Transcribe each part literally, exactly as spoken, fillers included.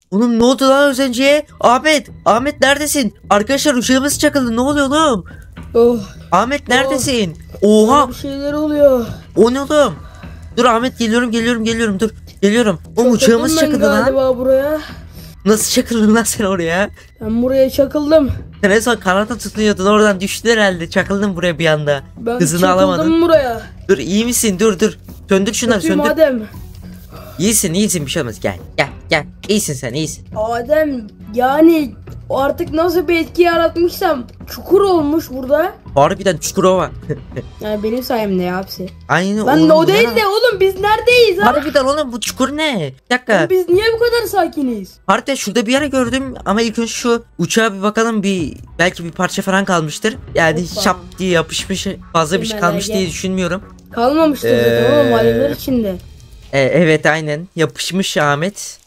Oğlum ne oldu lan Özenci'ye? Ahmet, Ahmet neredesin? Arkadaşlar uçağımız çakıldı. Ne oluyor oğlum? Oh. Ahmet neredesin? Oh. Oha. Bir şeyler oluyor. O ne oğlum? Dur Ahmet geliyorum geliyorum geliyorum dur. Geliyorum. Oğlum uçağımız çakıldı lan. Galiba buraya. Nasıl çakıldın lan sen oraya? Ben buraya çakıldım. Sen en son kanata tutunuyordun, oradan düştün herhalde. Çakıldın buraya bir anda. Ben Hızını alamadın. çakıldım buraya. Dur iyi misin? Dur dur. Söndür şunları, Kötüyüm söndür. Adem. İyisin iyisin, bir şey olmaz. Gel gel gel. İyisin sen, iyisin. Adem yani artık nasıl bir etki yaratmışsam çukur olmuş burada. Harbiden Çukurova. Yani benim sayemde ya hepsi. Aynen Lan oğlum, o bu değil ne de lan? oğlum biz neredeyiz ha? Harbiden oğlum, bu çukur ne? Bir dakika. Oğlum biz niye bu kadar sakiniz? Harbiden şurada bir yere gördüm ama ilk önce şu uçağa bir bakalım, bir belki bir parça falan kalmıştır. Yani Hoppa. şap diye yapışmış, fazla bir şey Hemen kalmış gel. diye düşünmüyorum. Kalmamıştır Ee, zaten oğlum alevler içinde. E, evet aynen yapışmış Ahmet.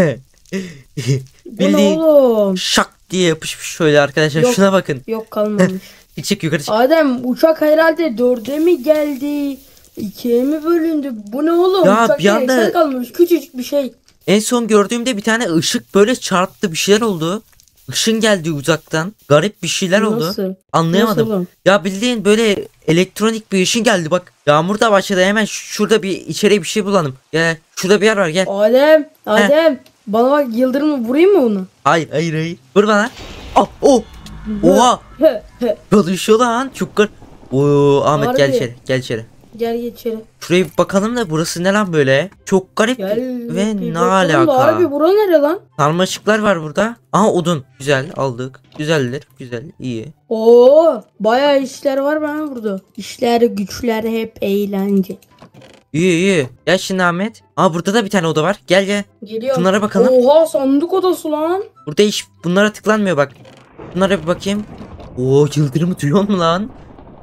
Bu ne oğlum? şak diye yapışmış şöyle arkadaşlar. Yok. Şuna bakın. Yok kalmamış. Bir çık yukarı çık. Adem uçak herhalde dörde mi geldi? İkiye mi bölündü? Bu ne oğlum? Ya uçak bir anda- direksiyon kalmamış küçücük bir şey. En son gördüğümde bir tane ışık böyle çarptı, bir şeyler oldu. Işın geldi uzaktan. Garip bir şeyler oldu. Nasıl? Anlayamadım. Nasıl oğlum? Ya bildiğin böyle elektronik bir ışın geldi bak. Yağmur da başladı, hemen şurada bir içeri bir şey bulalım. Gel şurada bir yer var, gel. Adem, Adem. Bana bak yıldırımı vurayım mı onu? Hayır hayır hayır. Vur bana. Ah oh. Oha. Çalışıyor lan. Çok gar. Oo Ahmet Harbi. gel içeri. Gel içeri. Gel geç içeri. Şuraya bir bakalım da, burası ne lan böyle? Çok garip Gel. ve bir ne bakalım da alaka? Abi bura nere lan? Sarmaşıklar var burada. Aha odun. Güzel aldık. Güzeldir. Güzel. iyi. Oo, bayağı işler var ben burada. İşler güçler hep eğlence. İyi iyi. Gel şimdi Ahmet. Aa burada da bir tane oda var. Gel gel. Geliyorum. Bunlara bakalım. Oha sandık odası lan. Burada hiç bunlara tıklanmıyor bak. Bunlara bir bakayım. Oo yıldırımı duyuyor mu lan?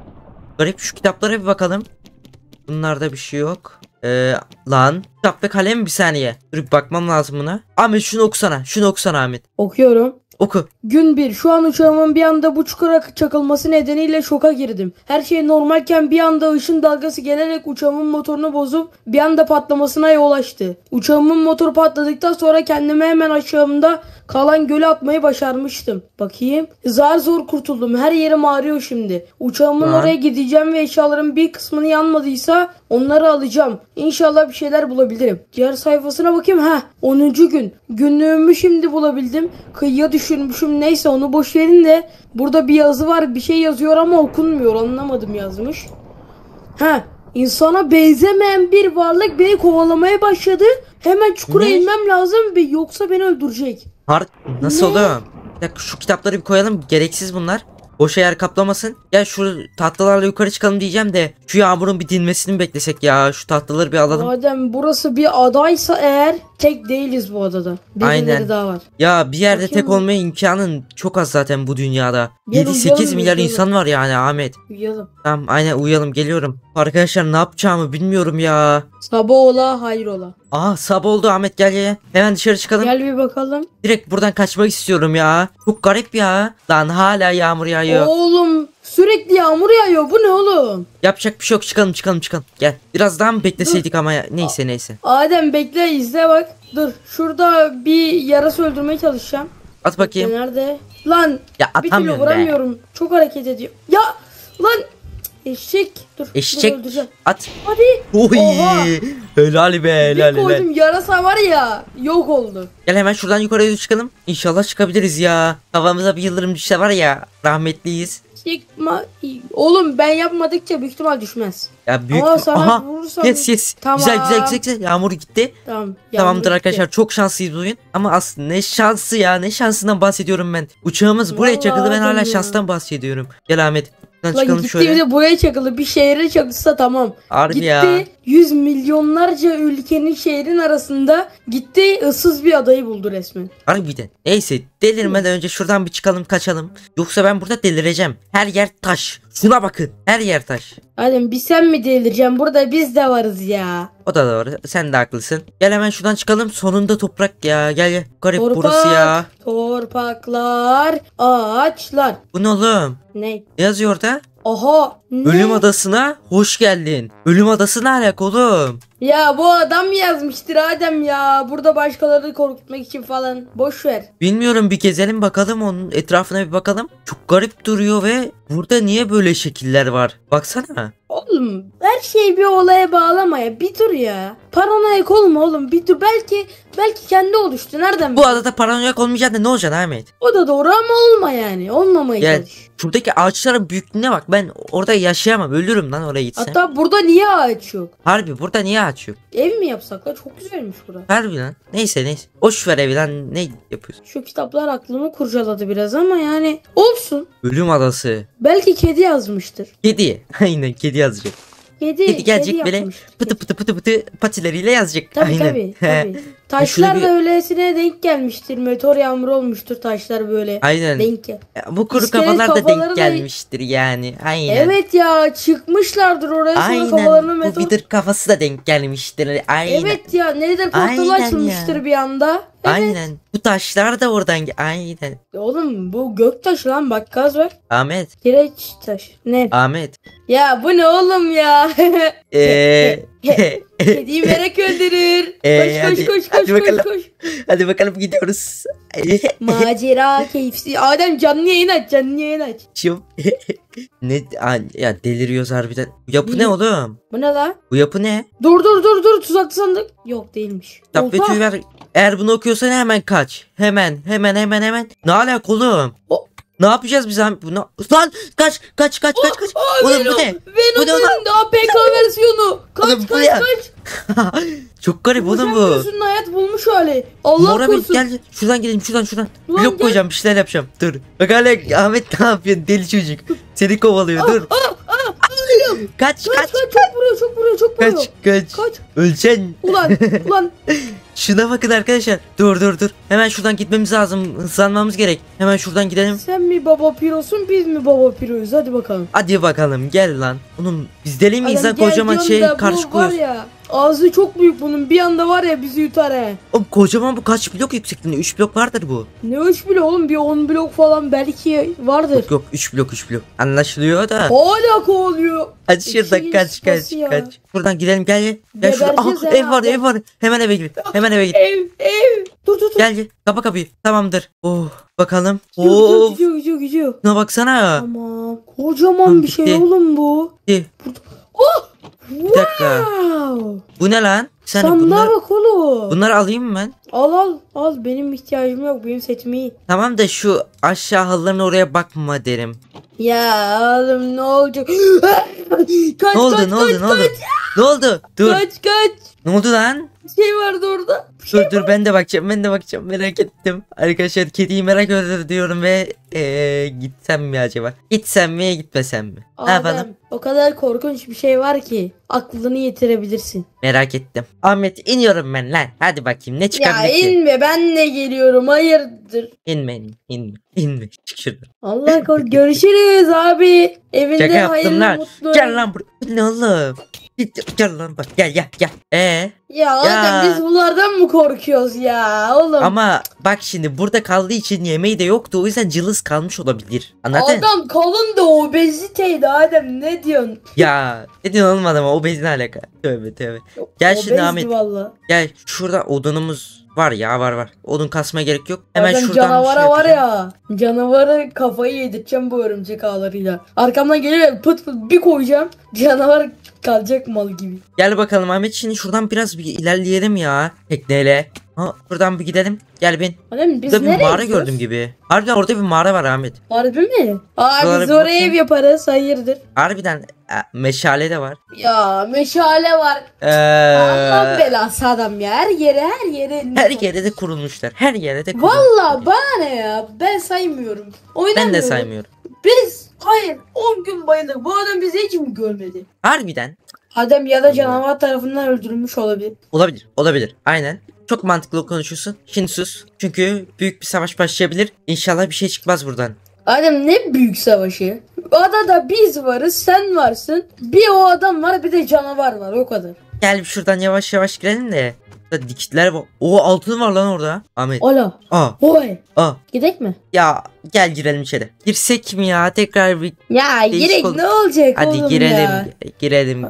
Garip, şu kitaplara bir bakalım. Bunlarda bir şey yok. Ee, lan kitap ve kalem, bir saniye. Dur bir bakmam lazım buna. Ahmet şunu okusana. Şunu okusana Ahmet. Okuyorum. Oku. Gün bir. Şu an uçağımın bir anda bu çukura çakılması nedeniyle şoka girdim. Her şey normalken bir anda ışın dalgası gelerek uçağımın motorunu bozup bir anda patlamasına yol açtı. Uçağımın motoru patladıktan sonra kendimi hemen aşağımda kalan göle atmayı başarmıştım. Bakayım. Zar zor kurtuldum. Her yerim ağrıyor şimdi. Uçağımın Lan. oraya gideceğim ve eşyaların bir kısmını yanmadıysa onları alacağım. İnşallah bir şeyler bulabilirim. Diğer sayfasına bakayım. Ha, onuncu gün. Günlüğümü şimdi bulabildim. Kıyıya düşürmüşüm. Neyse onu boş verin de. Burada bir yazı var. Bir şey yazıyor ama okunmuyor. Anlamadım yazmış. Ha, insana benzemeyen bir varlık beni kovalamaya başladı. Hemen çukura Ne? inmem lazım ve yoksa beni öldürecek. Har nasıl Ne? oluyor? Bir dakika, şu kitapları bir koyalım. Gereksiz bunlar. Boşa yer kaplamasın. Gel şu tahtalarla yukarı çıkalım diyeceğim de şu yağmurun bir dinmesini mi beklesek ya? Şu tahtaları bir alalım. Madem burası bir adaysa eğer tek değiliz bu adada. Birileri Aynen. daha var. Ya bir yerde Bakayım tek mı? olmaya imkanın çok az zaten bu dünyada. Gel yedi sekiz uyuyalım, milyar uyuyalım. insan var yani Ahmet. Uyuyalım. Tamam aynen uyuyalım, geliyorum. Arkadaşlar ne yapacağımı bilmiyorum ya. Sabah ola hayır ola. Aa sabah oldu Ahmet, gel gel. Hemen dışarı çıkalım. Gel bir bakalım. Direkt buradan kaçmak istiyorum ya. Çok garip ya. Lan hala yağmur yağıyor. Oğlum sürekli yağmur yağıyor. Bu ne oğlum? Yapacak bir şey yok, çıkalım çıkalım çıkalım. Gel. Biraz daha mı bekleseydik ama ya. Neyse neyse. Adem bekle izle bak. Dur şurada bir yarası öldürmeye çalışacağım. At bakayım. Nerede? Lan Ya bir türlü atamıyorum be. vuramıyorum. Çok hareket ediyor. Ya lan eşek. Dur. dur Eşek. öldüreceğim. At. Hadi. Oy. Oha. Helal be helal Bir helal. koydum yarasa var ya yok oldu. Gel hemen şuradan yukarıya çıkalım. İnşallah çıkabiliriz ya. Havamıza bir yıldırım düşse var ya. Rahmetliyiz. Çıkma. Oğlum ben yapmadıkça büyük ihtimal düşmez. Ya büyük. Ama sana Aha. vurursam. Yes yes. Tamam. Güzel güzel güzel güzel. Yağmur gitti. Tamam. Tamamdır yağmur arkadaşlar, gitti. çok şanslıyız bugün. Ama aslında ne şansı ya, ne şansından bahsediyorum ben. Uçağımız buraya Vallahi çakıldı, ben hala ya. şanstan bahsediyorum. Gel Ahmet. Buradan Lan çıkalım gitti şöyle. bir de buraya çakıldı. Bir şehre çakılsa tamam. Harbi Gitti ya. yüz milyonlarca ülkenin şehrin arasında gitti ıssız bir adayı buldu resmen. Harbiden. Neyse delirmeden önce şuradan bir çıkalım kaçalım. Yoksa ben burada delireceğim. Her yer taş. Şuna bakın. Her yer taş. Adem bir sen mi delireceksin? Burada biz de varız ya. O da doğru. Sen de haklısın. Gel hemen şuradan çıkalım. Sonunda toprak ya. Gel gel. Garip Torpak, burası ya. torpaklar, ağaçlar. Bu ne oğlum? Ne? Ne yazıyor orada? Aha. Ne? Ölüm adasına hoş geldin. Ölüm adası ne alaka oğlum? Ya bu adam yazmıştır Adem ya. Burada başkalarını korkutmak için falan. Boş ver. Bilmiyorum, bir gezelim bakalım, onun etrafına bir bakalım. Çok garip duruyor ve burada niye böyle şekiller var? Baksana. Oğlum her şeyi bir olaya bağlama ya. Bir dur ya. Paranoyak olma oğlum. Bir dur. Belki belki kendi oluştu. Nereden Bu biliyorsun? adada paranoyak olmayacaksın da ne olacaksın Ahmet? O da doğru ama olma yani. Olmamaya Gel. çalış. Şuradaki ağaçların büyüklüğüne bak. Ben orada yaşayamam. Ölürüm lan oraya gitsem. Hatta burada niye ağaç yok? Harbi burada niye ağaç yok? Ev mi yapsak la? Çok güzelmiş bura. Harbi lan. Neyse neyse. Boş ver evi lan. Ne yapıyorsun? Şu kitaplar aklımı kurcaladı biraz ama yani olsun. Ölüm adası. Belki kedi yazmıştır. Kedi. Aynen kedi yazacak. Kedi, Kedi gelecek böyle yapmıştır. pıtı pıtı pıtı pıtı patileriyle yazacak. Tabii Aynen. tabii tabii. Taşlar Şöyle bir- da öylesine denk gelmiştir. Meteor yağmuru olmuştur taşlar böyle. Aynen. Denk gel. Bu kuru İskelet kafalar da kafaları denk da- gelmiştir yani. Aynen. Evet ya çıkmışlardır oraya sonra Aynen. kafalarına Bu meteor. vidır kafası da denk gelmiştir. Aynen. Evet ya nedir portalı Aynen açılmıştır ya. bir anda. Evet. Aynen. Bu taşlar da oradan ge- aynen. Oğlum bu göktaş lan bak gaz var. Ahmet. Kireç taş. Ne? Ahmet. Ya bu ne oğlum ya? Eee. Kediyi merak öldürür. Ee, koş hadi- koş koş hadi koş koş bakalım. koş. Hadi bakalım gidiyoruz. Macera keyifsiz. Adem canlı yayın aç canlı yayın aç. Şu- ne Ay, ya deliriyoruz harbiden. Bu yapı ne oğlum? Bu ne la? Bu yapı ne? Dur dur dur dur tuzaklı sandık. Yok değilmiş. Kitap ve Oha. tüy ver. Eğer bunu okuyorsan hemen kaç. Hemen hemen hemen hemen. Ne alaka oğlum? O- Ne yapacağız biz abi? Bunu... Lan kaç kaç kaç kaç kaç. Aa, Oğlum Venom, bu ne? Bu ne Venom'un lan? da A P K versiyonu. Kaç Oğlum bu kaç ne? kaç. Çok garip oğlum Sen bu. biliyorsun hayat bulmuş hali. Allah Mora bir korusun. gel şuradan gidelim şuradan şuradan. Ulan Blok gel. koyacağım bir şeyler yapacağım. Dur. Bak hala Ahmet ne yapıyorsun deli çocuk. Seni kovalıyor dur. Kaç Kaç kaç kaç çok vuruyor çok vuruyor çok vuruyor. kaç kaç. Kaç. Öleceksin. Ulan ulan. Şuna bakın arkadaşlar. Dur dur dur. Hemen şuradan gitmemiz lazım. Hızlanmamız gerek. Hemen şuradan gidelim. Sen mi baba pirosun biz mi baba piroyuz hadi bakalım. Hadi bakalım gel lan. Oğlum biz deli miyiz Adam lan gel kocaman diyorum şey da bu karşı var koyuyoruz. ya. Ağzı çok büyük bunun bir anda var ya bizi yutar he. Oğlum kocaman bu kaç blok yüksekliğinde? üç blok vardır bu. Ne üç blok oğlum bir on blok falan belki vardır. Yok yok üç blok üç blok. Anlaşılıyor da. Hala kovalıyor. Hadi şuradan İki kaç kaç sıpası ya. kaç. Buradan gidelim gel gel. Gel şurada. Gebereceğiz Aha, ya ev var abi. ev var. Hemen eve gir. Hemen eve gir. Ev ev. Dur dur dur. Gel gel. Kapa kapıyı. Tamamdır. Oh bakalım. Gidiyor, Of. gidiyor gidiyor gidiyor. Şuna baksana. Tamam. Kocaman Tamam, bir şey bitti. oğlum bu. Bir Oh! Bir dakika. Wow. Bu ne lan? Sen Sandığa bunlar, bak oğlum. bunları alayım mı ben? Al al al benim ihtiyacım yok benim setim iyi. Tamam da şu aşağı halıların oraya bakma derim. Ya oğlum ne olacak? kaç Ne oldu kaç ne oldu kaç ne oldu? kaç Ne oldu? Dur. kaç kaç. Ne oldu lan? Bir şey vardı orada. Dur dur ben de bakacağım ben de bakacağım merak ettim. Arkadaşlar kediyi merak ediyorum diyorum ve ee, gitsem mi acaba? Gitsem mi gitmesem mi? Ne yapalım? Adem o kadar korkunç bir şey var ki aklını yitirebilirsin. Merak ettim. Ahmet iniyorum ben lan. Hadi bakayım ne Ya çıkabilir ki? inme ben de geliyorum hayırdır. İnme inme inme. İnme. Çık şuradan. Allah korusun görüşürüz abi. Evinde Şaka yaptım hayırlı lan. mutlu. Gel lan buraya. Bu ne oğlum? Git, Gel lan bak gel gel gel. Ee, Ya Adem biz bunlardan mı korkuyoruz ya oğlum? ama bak şimdi burada kaldığı için yemeği de yoktu. O yüzden cılız kalmış olabilir. Anladın? Adam kalın da obeziteydi Adem ne diyorsun? Ya ne diyorsun oğlum adama? O bezine alaka. Tövbe tövbe. Gel şimdi Obezdi Ahmet. Valla. Gel şurada odunumuz var ya var var. Odun kasmaya gerek yok. Hemen Adem şuradan bir canavara şey var yapacağım. ya. Canavara kafayı yedireceğim bu örümcek ağlarıyla. Arkamdan geliyor pıt pıt bir koyacağım. Canavar kalacak mal gibi. Gel bakalım Ahmet şimdi şuradan biraz bir ilerleyelim ya. Tekneyle. Ha, buradan bir gidelim. Gel bin. Adem biz Burada bir nereye mağara gidiyoruz? gördüm gibi. Harbiden orada bir mağara var Ahmet. Harbi mi? Aa Şuralara biz bir oraya bakayım. ev yaparız hayırdır. Harbiden e, meşale de var. Ya meşale var. Allah Ee, belası adam ya. Her yere her yere. her yere de kurulmuşlar. Her yere de kurulmuşlar. Valla bana ne ya? Ben saymıyorum. Oynamıyorum. Ben de saymıyorum. Biz hayır on gün bayıldık. Bu adam bizi hiç mi görmedi? Harbiden Adem ya da canavar tarafından öldürülmüş olabilir. olabilir. Olabilir. Aynen. Çok mantıklı konuşuyorsun. Şimdi sus. Çünkü büyük bir savaş başlayabilir. İnşallah bir şey çıkmaz buradan. Adem ne büyük savaşı. Adada biz varız sen varsın. Bir o adam var bir de canavar var o kadar. Gel bir şuradan yavaş yavaş girelim de. Burada dikitler var. O altın var lan orada. Ahmet. Ala. Aa. Oy. Aa. Gidek mi? Ya gel girelim içeri. Girsek mi ya? Tekrar bir Ya Değişik gerek oldu. ne olacak hadi oğlum girelim. ya? Girelim.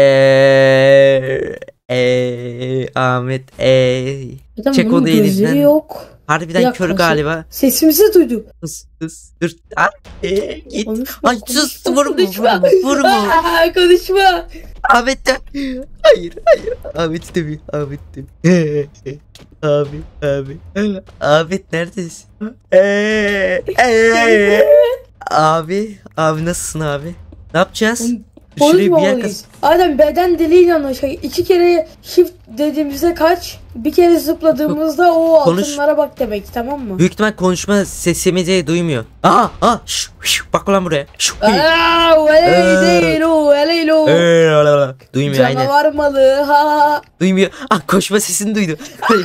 Eee eee Ahmet eee. Zaten Çek bunun onu gözleri elinden. yok. Harbiden Ya kör kaşı- galiba. Sesimizi duydu. Hız hız. Dur. Ay, ee, git. Konuşma, Ay sus konuşma, vurma konuşma. vurma vurma. Aa, konuşma. Ahmet de. Hayır hayır. Ahmet de bir. Ahmet de bir. Abi abi. Ahmet neredesin? Eee, eee. Abi abi nasılsın abi? Ne yapacağız? Şuraya bir yer kas. Konuşmamalıyız. Adem beden diliyle anlaşıyor. İki kere shift dediğimizde kaç, bir kere zıpladığımızda o Konuş. altınlara bak demek, tamam mı? Büyük ihtimal konuşma sesimizi duymuyor. Aa aa şş, şş, bak lan buraya. Şş, Aaa öyle değil o öyle o. Ee, Duymuyor aynen. Canavar malı ha. Duymuyor. Ah koşma sesini duydu.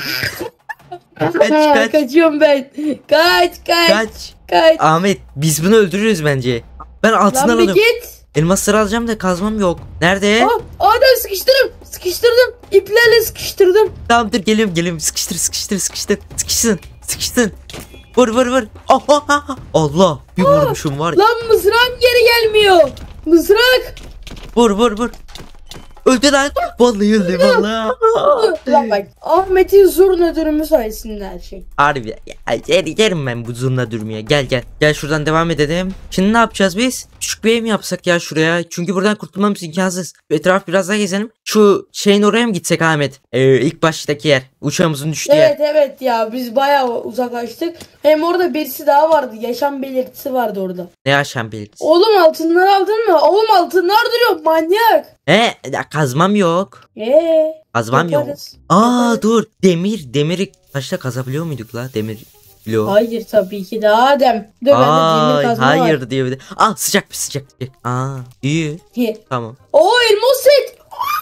kaç Ha, kaç kaçıyorum ben. Kaç kaç kaç. kaç. Ahmet biz bunu öldürürüz bence. Ben altın Lan bir alalım. git. Elmasları alacağım da kazmam yok. Nerede? Aa, Adem sıkıştırdım. Sıkıştırdım. İplerle sıkıştırdım. Tamam dur geliyorum geliyorum. Sıkıştır sıkıştır sıkıştır. Sıkışsın. Sıkışsın. Vur vur vur. Oh, oh, oh. Allah bir vurmuşum var. Lan mızrağım geri gelmiyor. Mızrak. Vur vur vur. Öldü lan. Vallahi öldü vallahi. Lan bak Ahmet'in zurna dönümü sayesinde her şey. Harbi ya, yer, yerim ben bu zurna durmaya. Gel gel. Gel şuradan devam edelim. Şimdi ne yapacağız biz? Küçük bir ev mi yapsak ya şuraya? Çünkü buradan kurtulmamız imkansız. Şu etraf biraz daha gezelim. Şu şeyin oraya mı gitsek Ahmet? Ee, ilk baştaki yer. Uçağımızın düştüğü yer. Evet evet ya biz bayağı uzaklaştık. Hem orada birisi daha vardı. Yaşam belirtisi vardı orada. Ne yaşam belirtisi? Oğlum altınları aldın mı? Oğlum altınlar duruyor manyak. He ya, kazmam yok. Eee. Kazmam yok. yaparız. Aa Yaparız. dur. Demir. Demiri taşla kazabiliyor muyduk la? Demir. Bloğu. Hayır tabii ki de Adem. Dur bende demir Ay, kazma hayır var. diyor bir de. Aa sıcak bir sıcak. sıcak. Aa iyi. He. Tamam. Oo elmas set.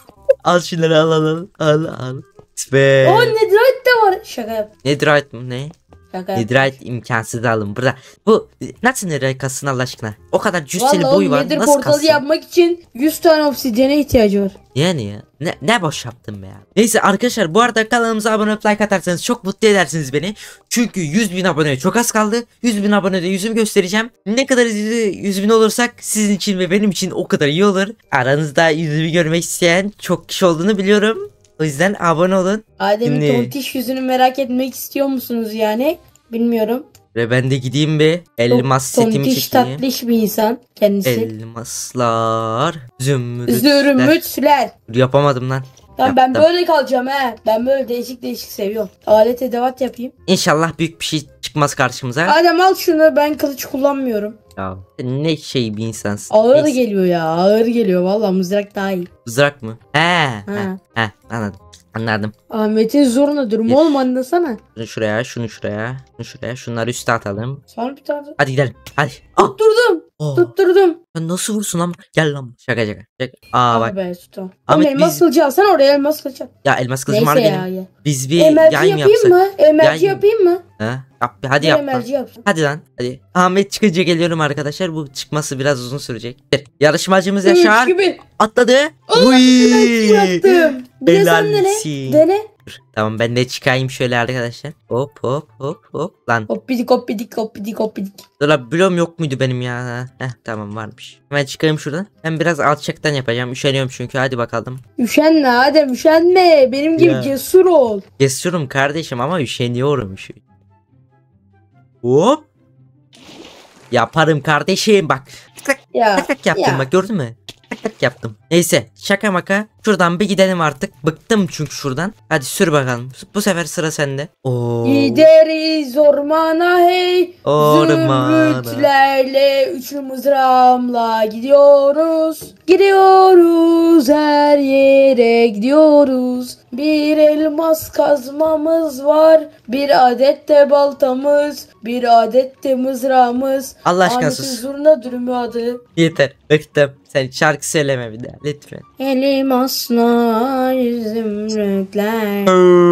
Al şunları al al al. Al al. Be. Oo netherite de var. Şaka yap. Netherite mi ne? Şaka yap. Netherite imkansız alın burada. Bu nasıl netherite kasın Allah aşkına? O kadar cüsseli Vallahi boyu oğlum, var. Nether Nasıl portalı kasın? yapmak için yüz tane obsidyene ihtiyacı var. Yani ya. Ne, ne boş yaptım be ya. Neyse arkadaşlar bu arada kanalımıza abone olup like atarsanız çok mutlu edersiniz beni. Çünkü yüz bin aboneye çok az kaldı. yüz bin abonede yüzümü göstereceğim. Ne kadar yüz bin olursak sizin için ve benim için o kadar iyi olur. Aranızda yüzümü görmek isteyen çok kişi olduğunu biliyorum. O yüzden abone olun. Adem'in Şimdi- tontiş yüzünü merak etmek istiyor musunuz yani? Bilmiyorum. Ve ben de gideyim bir elmas Çok setimi tontiş çekeyim. tatlış bir insan kendisi. Elmaslar. Zümrütler. Zürmütler. Yapamadım lan. Tamam ben Yaptım. böyle kalacağım he. Ben böyle değişik değişik seviyorum. Alet edevat yapayım. İnşallah büyük bir şey çıkmaz karşımıza. Adem al şunu, ben kılıç kullanmıyorum. Ya ne şey bir insansın. Ağır Neyse. geliyor ya, ağır geliyor. Vallahi mızrak daha iyi. Mızrak mı? He, he, he, anladım. Anladım. Ahmet'in zoruna durum Yes. oğlum, anlasana. Şunu şuraya, şunu şuraya, şunu şuraya, şunları üste atalım. Sana bir tane Hadi gidelim. Hadi. Ah. tutturdum. Oh. Tutturdum. Sen nasıl vursun lan? Gel lan. Şaka şaka. şaka. Aa Ah bak. be tutam. Ahmet, Oğlum elmas biz- kılıcı alsana, oraya elmas kılıcı al. Ya elmas kılıcım var Neyse benim. ya. ya. Biz bir Emerci yay mı yapayım yapsak? mı? Emerci Yay mı? yapayım mı? Ha? Yap, hadi Bir yap. lan. emerci yapsın. Hadi lan. Hadi. Ahmet çıkınca geliyorum arkadaşlar. Bu çıkması biraz uzun sürecek. Bir. Yarışmacımız Üç Yaşar. gibi. Atladı. Allah, Uy. Yaptım. Bir de sen dene. Helalsin. Dene. Tamam ben de çıkayım şöyle arkadaşlar. Hop hop hop hop. Lan. Hoppidik hoppidik hoppidik hoppidik. Dur lan bloğum yok muydu benim ya? Heh tamam varmış. Hemen çıkayım şuradan. Ben biraz alçaktan yapacağım. Üşeniyorum çünkü. Hadi bakalım. Üşenme Adem, üşenme. Benim gibi Ya. cesur ol. Cesurum kardeşim ama üşeniyorum. Şu. Hop. Yaparım kardeşim bak. Tak Ya. tak tak yaptım ya. bak gördün mü? Tak tak yaptım. Neyse şaka maka. Şuradan bir gidelim artık. Bıktım çünkü şuradan. Hadi sür bakalım. Bu sefer sıra sende. Oo. Gideriz ormana hey. Ormana. Zümrütlerle üçlü mızrağımla gidiyoruz. Gidiyoruz, her yere gidiyoruz. Bir elmas kazmamız var. Bir adet de baltamız. Bir adet de mızrağımız. Allah aşkına Ahmet'in sus. zurna dürümü adı. Yeter. Bıktım. Sen şarkı söyleme bir daha lütfen. Elmaslar, zümrütler.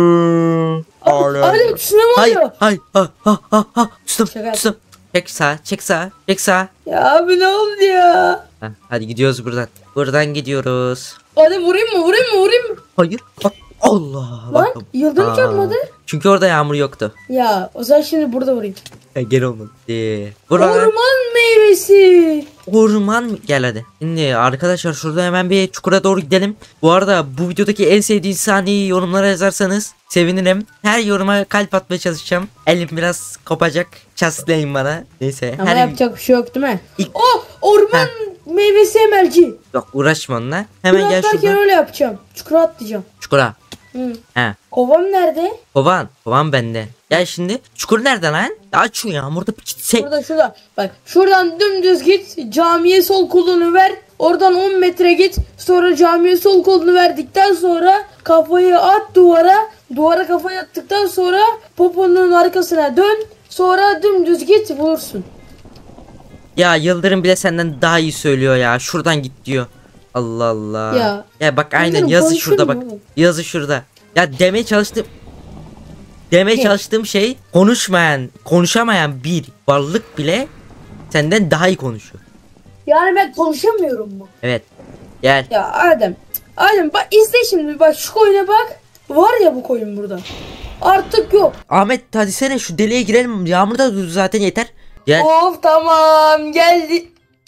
Hayır. Adem tsunami Hayır. oluyor. Hayır. Ha ha ha ha. Tuttum. Şaka Tuttum. Çek sağa. Çek sağa. Çek sağa. Ya abi ne oldu ya? Ha, hadi gidiyoruz buradan. Buradan gidiyoruz. Adem vurayım mı vurayım mı vurayım mı? Hayır. Bak. Allah. Lan Bak. yıldırım Aa. çarpmadı. Çünkü orada yağmur yoktu. Ya o zaman şimdi burada vurayım. Ha, gel olmadı. Ee, Burada Orman meyvesi. orman mı? Gel hadi. Şimdi arkadaşlar şurada hemen bir çukura doğru gidelim. Bu arada bu videodaki en sevdiğiniz sahneyi yorumlara yazarsanız sevinirim. Her yoruma kalp atmaya çalışacağım. Elim biraz kopacak. Çaslayın bana. Neyse. Ama her yapacak bir şey yok değil mi? İlk- Oh orman meyvesi emelci. Yok uğraşma onunla. Hemen Çukura gel atlarken şuradan. öyle yapacağım. Çukura atlayacağım. Çukura. Hı. He. Kovam nerede? Kovan. Kovan bende. Gel şimdi. Çukur nerede lan? Aç şu yağmurda bir gitsek. Şurada şurada. Bak şuradan dümdüz git. Camiye sol kolunu ver. Oradan on metre git. Sonra camiye sol kolunu verdikten sonra kafayı at duvara. Duvara kafayı attıktan sonra poponun arkasına dön. Sonra dümdüz git bulursun. Ya Yıldırım bile senden daha iyi söylüyor ya. Şuradan git diyor. Allah Allah. Ya. Ya bak aynen Yıldırım yazı konuşur şurada mu bak. oğlum? Yazı şurada. Ya demeye çalıştım. Demeye Ne? çalıştığım şey konuşmayan, konuşamayan bir varlık bile senden daha iyi konuşuyor. Yani ben konuşamıyorum mu? Evet. Gel. Ya Adem. Adem bak izle şimdi bak şu koyuna bak. Var ya bu koyun burada. Artık yok. Ahmet hadi sene şu deliğe girelim. Yağmur da durdu zaten yeter. Gel. Of tamam geldi.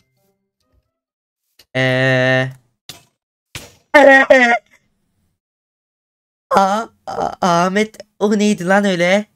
Eee. Aa, A- Ahmet o neydi lan öyle?